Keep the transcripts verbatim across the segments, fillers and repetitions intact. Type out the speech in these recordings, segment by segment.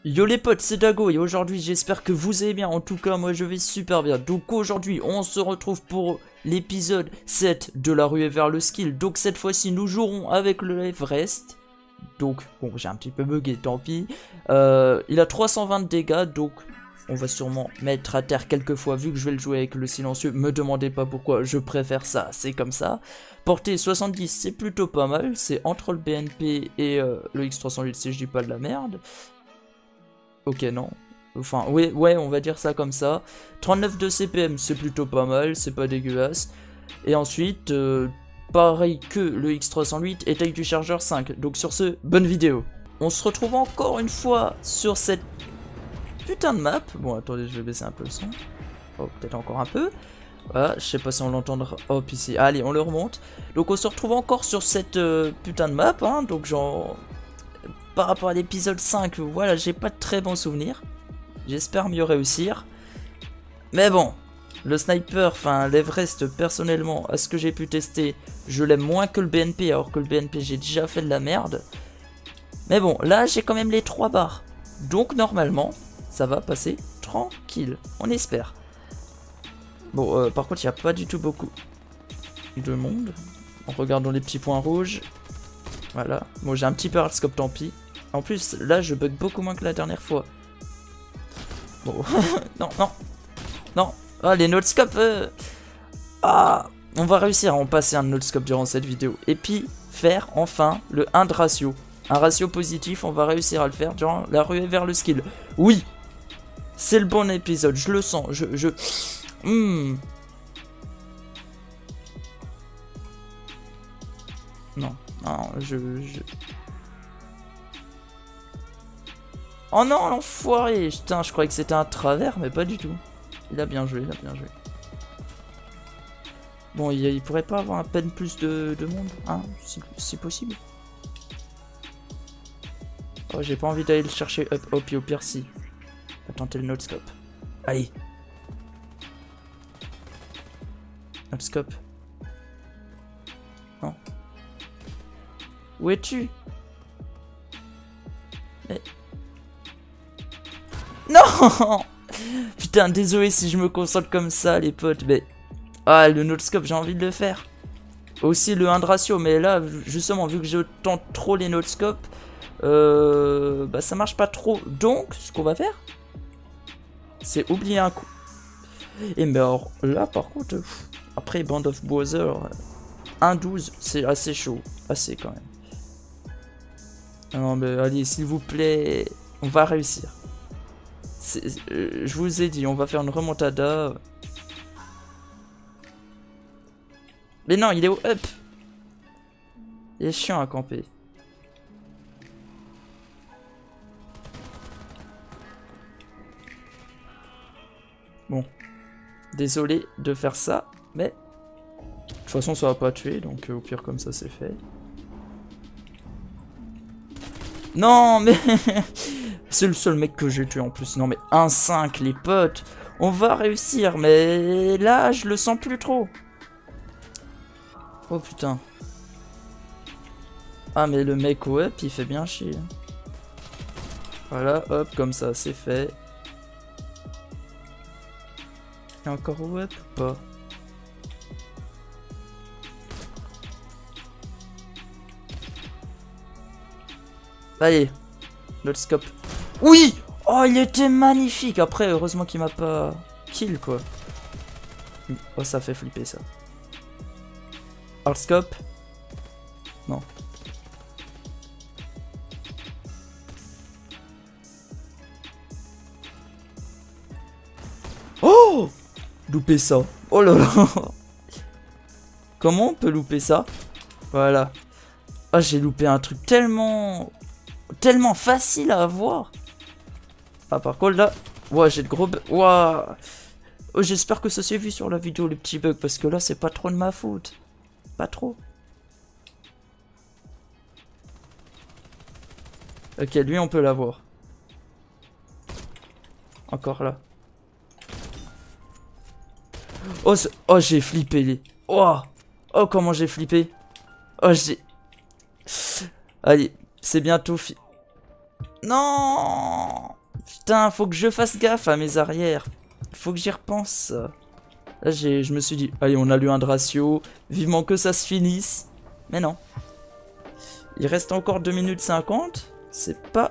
Yo les potes, c'est Dago et aujourd'hui j'espère que vous allez bien. En tout cas moi je vais super bien. Donc aujourd'hui on se retrouve pour l'épisode sept de la ruée vers le skill. Donc cette fois-ci nous jouerons avec le Everest. Donc bon, j'ai un petit peu bugué, tant pis. euh, Il a trois cent vingt de dégâts, donc on va sûrement mettre à terre quelques fois. Vu que je vais le jouer avec le silencieux, me demandez pas pourquoi, je préfère ça, c'est comme ça. Portée soixante-dix, c'est plutôt pas mal. C'est entre le B N P et euh, le X trois cent huit si je dis pas de la merde. Ok, non. Enfin, ouais, ouais, on va dire ça comme ça. trente-neuf de C P M, c'est plutôt pas mal, c'est pas dégueulasse. Et ensuite, euh, pareil que le X trois cent huit, et taille du chargeur cinq. Donc sur ce, bonne vidéo. On se retrouve encore une fois sur cette putain de map. Bon, attendez, je vais baisser un peu le son. Oh, peut-être encore un peu. Voilà, je sais pas si on l'entendra. Hop, ici. Allez, on le remonte. Donc on se retrouve encore sur cette euh, putain de map, hein. Donc genre... Par rapport à l'épisode cinq, voilà, j'ai pas de très bons souvenirs. J'espère mieux réussir. Mais bon, le sniper, enfin l'Everest, personnellement, à ce que j'ai pu tester, je l'aime moins que le B N P, alors que le B N P, j'ai déjà fait de la merde. Mais bon, là, j'ai quand même les trois barres. Donc, normalement, ça va passer tranquille. On espère. Bon, euh, par contre, il n'y a pas du tout beaucoup de monde. En regardant les petits points rouges. Voilà. Bon, j'ai un petit peu hardscope, tant pis. En plus, là, je bug beaucoup moins que la dernière fois. Bon, non, non, non. Ah, les notescopes. Euh... Ah, on va réussir à en passer un notescope durant cette vidéo. Et puis, faire enfin le un de ratio. Un ratio positif, on va réussir à le faire durant la ruée vers le skill. Oui, c'est le bon épisode, je le sens. Je... je... Mmh. Non, non, je... je... Oh non, l'enfoiré! Putain, je croyais que c'était un travers, mais pas du tout. Il a bien joué, il a bien joué. Bon, il, il pourrait pas avoir à peine plus de, de monde, hein, si, si possible. Oh, j'ai pas envie d'aller le chercher up, hop, et au pire, si. On va tenter le notescope. Allez! Notescope. Non. Où es-tu? Mais... Non! Putain, désolé si je me concentre comme ça, les potes, mais... Ah, le notescope, j'ai envie de le faire. Aussi le un de ratio, mais là, justement, vu que je tente trop les notescopes, euh, bah ça marche pas trop. Donc, ce qu'on va faire, c'est oublier un coup. Et mais alors, là, par contre, pff, après Band of Brothers, un douze, c'est assez chaud. Assez, quand même. Non, mais allez, s'il vous plaît, on va réussir. Euh, je vous ai dit, on va faire une remontada. Mais non, il est au up. Il est chiant à camper. Bon. Désolé de faire ça, mais... De toute façon, ça va pas tuer, donc euh, au pire comme ça, c'est fait. Non, mais... C'est le seul mec que j'ai tué en plus. Non mais un cinq les potes. On va réussir mais là je le sens plus trop. Oh putain. Ah mais le mec au up il fait bien chier. Voilà hop comme ça c'est fait. Il y a encore au up ou pas? Allez. Notre scope. Oui! Oh, il était magnifique! Après, heureusement qu'il m'a pas kill, quoi. Oh, ça fait flipper, ça. Hardscope? Non. Oh! Louper ça. Oh là là! Comment on peut louper ça? Voilà. Ah, j'ai loupé un truc tellement... Tellement facile à avoir. Ah par contre là, ouais j'ai de gros bugs. Ouah. Oh, j'espère que ça s'est vu sur la vidéo les petits bugs parce que là c'est pas trop de ma faute. Pas trop. Ok lui on peut l'avoir. Encore là. Oh, oh j'ai flippé les. Oh, oh comment j'ai flippé. Oh j'ai... Allez, c'est bientôt fi... Non. Putain, faut que je fasse gaffe à mes arrières. Faut que j'y repense. Là, j'ai, je me suis dit, allez, on a lu un de ratio. Vivement que ça se finisse. Mais non. Il reste encore deux minutes cinquante. C'est pas...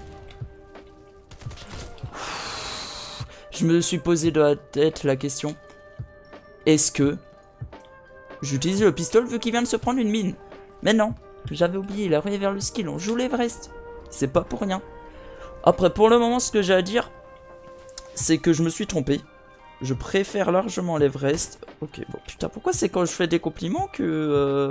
Je me suis posé de la tête la question. Est-ce que j'utilise le pistolet vu qu'il vient de se prendre une mine? Mais non. J'avais oublié, la rue vers le skill. On joue l'Everest. C'est pas pour rien. Après, pour le moment, ce que j'ai à dire, c'est que je me suis trompé. Je préfère largement l'Everest. Ok, bon, putain, pourquoi c'est quand je fais des compliments que... Euh...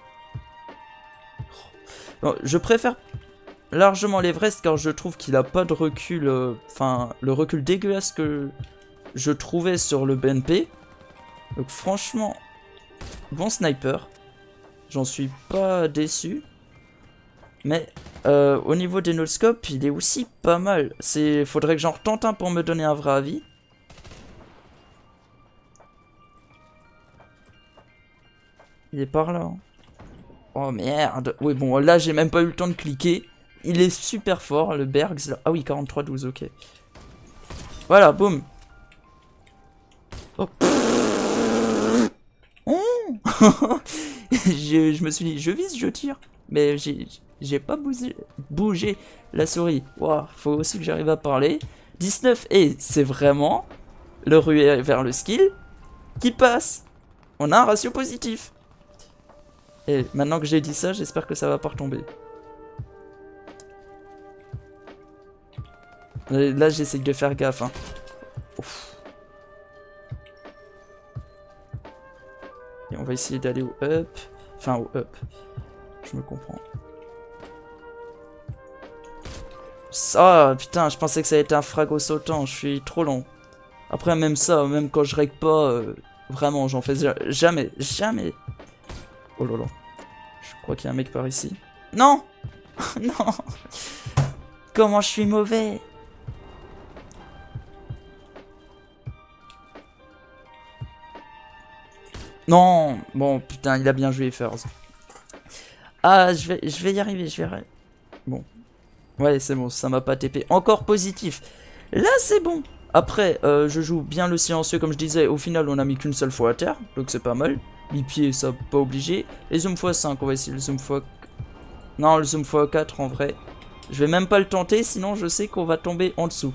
Bon, je préfère largement l'Everest car je trouve qu'il a pas de recul... Enfin, euh, le recul dégueulasse que je trouvais sur le B N P. Donc franchement, bon sniper. J'en suis pas déçu. Mais euh, au niveau des no-scope, il est aussi pas mal. C'est, faudrait que j'en retente un pour me donner un vrai avis. Il est par là. Hein. Oh merde. Oui bon, là j'ai même pas eu le temps de cliquer. Il est super fort, le Bergs. Là. Ah oui, quarante-trois douze, ok. Voilà, boum. Oh. Oh. je, je me suis dit, je vise, je tire. Mais j'ai pas bougé, bougé la souris. Wow, faut aussi que j'arrive à parler. dix-neuf, et c'est vraiment le ruée vers le skill qui passe. On a un ratio positif. Et maintenant que j'ai dit ça, j'espère que ça va pas retomber. Là, j'essaie de faire gaffe. Hein. Ouf. Et on va essayer d'aller au up. Enfin, au up. Je me comprends. Ça, putain, je pensais que ça allait être un frago sautant. Je suis trop long. Après, même ça, même quand je règle pas, euh, vraiment, j'en fais jamais, jamais. Oh là là. Je crois qu'il y a un mec par ici. Non. Non. Comment je suis mauvais. Non. Bon, putain, il a bien joué, Furs. Ah, je vais, je vais y arriver, je vais y arriver. Bon. Ouais, c'est bon, ça m'a pas T P. Encore positif. Là, c'est bon. Après, euh, je joue bien le silencieux, comme je disais. Au final, on a mis qu'une seule fois à terre. Donc, c'est pas mal. huit pieds, ça, pas obligé. Les zoom fois cinq, on va essayer le zoom fois... Non, le zoom fois quatre, en vrai. Je vais même pas le tenter, sinon je sais qu'on va tomber en dessous.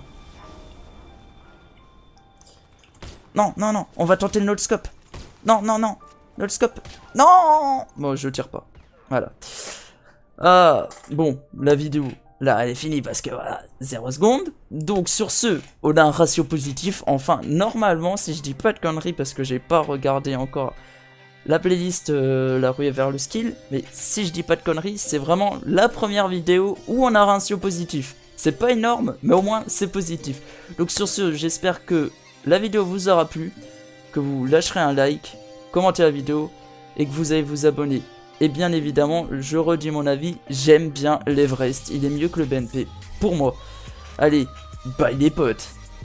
Non, non, non. On va tenter le no-scope. Non, non, non. No-scope. Non. Bon, je tire pas. Voilà. Ah, bon, la vidéo, là, elle est finie parce que, voilà, zéro seconde. Donc, sur ce, on a un ratio positif. Enfin, normalement, si je dis pas de conneries, parce que j'ai pas regardé encore la playlist euh, La ruée vers le skill, mais si je dis pas de conneries, c'est vraiment la première vidéo où on a un ratio positif. C'est pas énorme, mais au moins, c'est positif. Donc, sur ce, j'espère que la vidéo vous aura plu, que vous lâcherez un like, commentez la vidéo, et que vous allez vous abonner. Et bien évidemment, je redis mon avis, j'aime bien l'Everest, il est mieux que le B N P, pour moi. Allez, bye les potes.